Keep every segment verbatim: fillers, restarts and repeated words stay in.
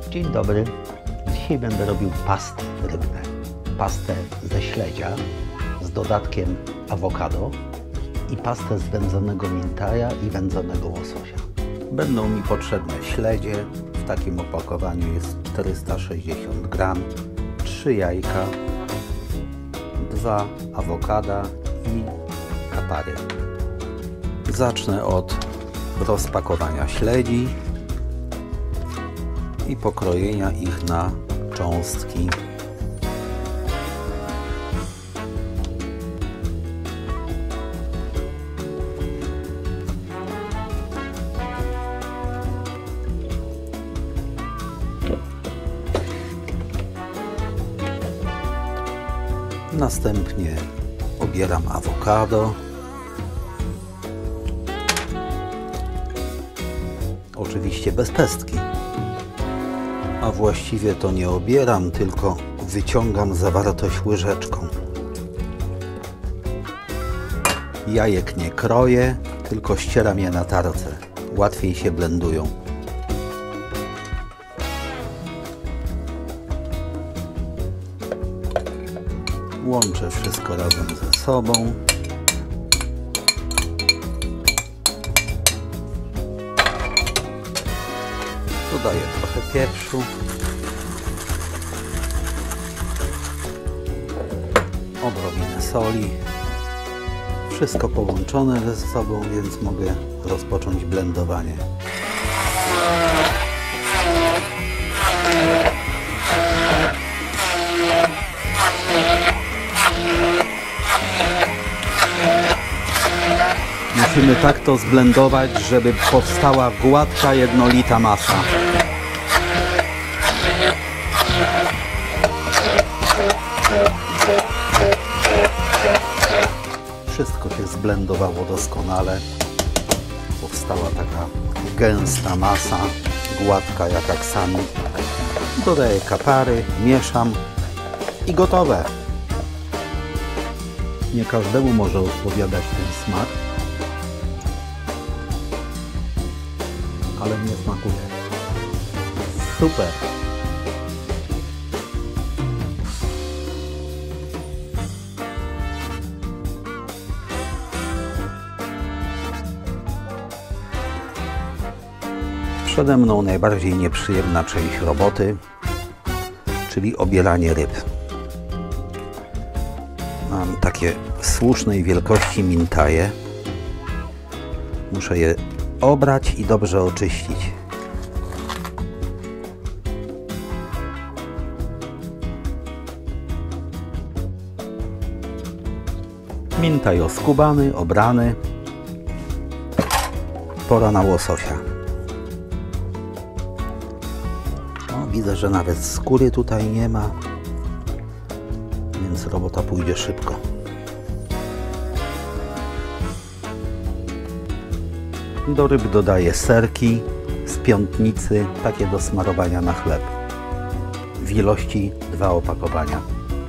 Dzień dobry. Dzisiaj będę robił pasty rybne. Pastę ze śledzia z dodatkiem awokado i pastę z wędzonego mintaja i wędzonego łososia. Będą mi potrzebne śledzie. W takim opakowaniu jest czterysta sześćdziesiąt gram, trzy jajka, dwa awokada i kapary. Zacznę od rozpakowania śledzi i pokrojenia ich na cząstki. Następnie obieram awokado. Oczywiście bez pestki. A właściwie to nie obieram, tylko wyciągam zawartość łyżeczką. Jajek nie kroję, tylko ścieram je na tarce. Łatwiej się blendują. Łączę wszystko razem ze sobą. Dodaję trochę pieprzu. Odrobinę soli. Wszystko połączone ze sobą, więc mogę rozpocząć blendowanie. Musimy tak to zblendować, żeby powstała gładka, jednolita masa. Wszystko się zblendowało doskonale. Powstała taka gęsta masa, gładka jak aksamit. Dodaję kapary, mieszam i gotowe. Nie każdemu może odpowiadać ten smak, ale mnie smakuje. Super! Przede mną najbardziej nieprzyjemna część roboty, czyli obieranie ryb. Mam takie słusznej wielkości mintaje. Muszę je obrać i dobrze oczyścić. Mintaj oskubany, obrany. Pora na łososia. O, widzę, że nawet skóry tutaj nie ma, więc robota pójdzie szybko. Do ryb dodaję serki z piątnicy, takie do smarowania na chleb. W ilości dwa opakowania.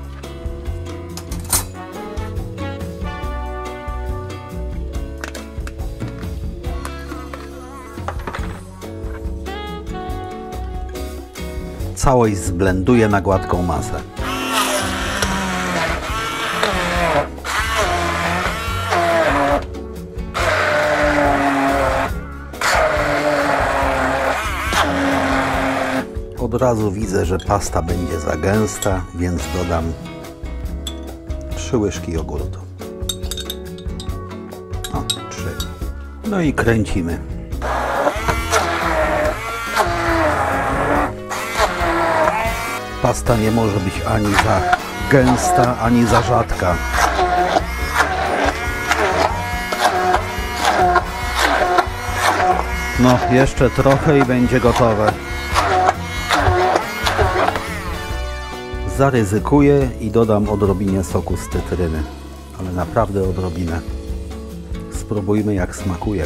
Całość zblenduję na gładką masę. Od razu widzę, że pasta będzie za gęsta, więc dodam trzy łyżki jogurtu. O, trzy. No i kręcimy. Pasta nie może być ani za gęsta, ani za rzadka. No, jeszcze trochę i będzie gotowe. Zaryzykuję i dodam odrobinę soku z cytryny, ale naprawdę odrobinę. Spróbujmy, jak smakuje.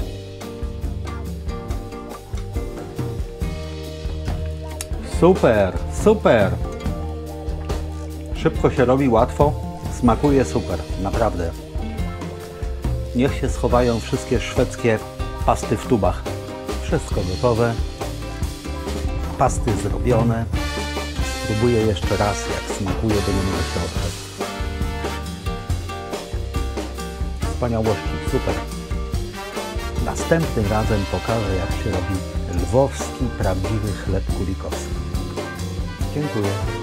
Super, super! Szybko się robi, łatwo. Smakuje super, naprawdę. Niech się schowają wszystkie szwedzkie pasty w tubach. Wszystko gotowe. pasty zrobione. Spróbuję jeszcze raz, jak smakuje, będę miał środek. Wspaniałości, super. Następnym razem pokażę, jak się robi lwowski, prawdziwy chleb kulikowski. Dziękuję.